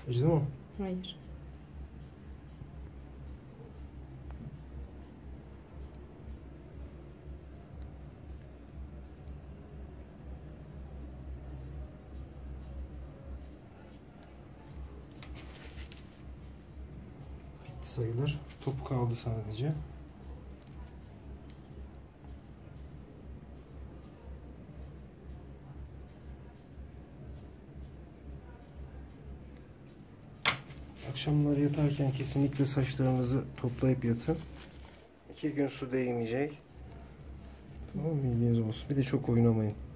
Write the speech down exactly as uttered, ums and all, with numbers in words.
Acıdı mı? Hayır. Bitti sayılır. Topu kaldı sadece. Akşamları yatarken kesinlikle saçlarınızı toplayıp yatın. İki gün su değmeyecek. Tamam mı? Bilginiz olsun. Bir de çok oynamayın.